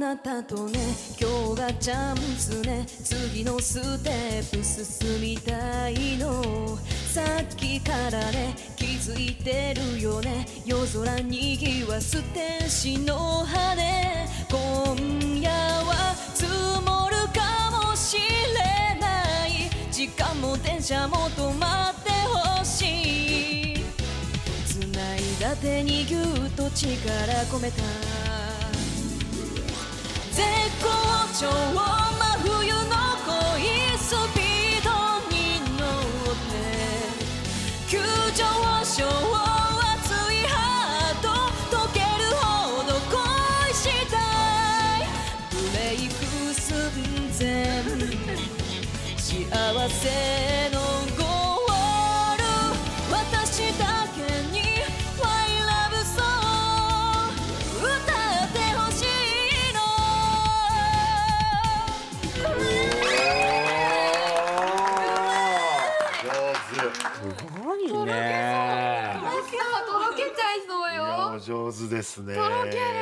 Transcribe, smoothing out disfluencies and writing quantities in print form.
なたとね、今日がチャンスね、次のステップ進みたいの。さっきからね気づいてるよね、夜空にぎわす天使の羽。今夜は積もるかもしれない、時間も電車も止まってほしい。繋いだ手にぎゅっと力込めた絶好調、真冬の恋スピードに乗って急上昇、熱いハート溶けるほど恋したい。ブレイク寸前、幸せのゴール、私だけに My Love Song 歌ってほしいの。 すごいね。 とろけちゃいそうよ。 上手ですね。 とろける。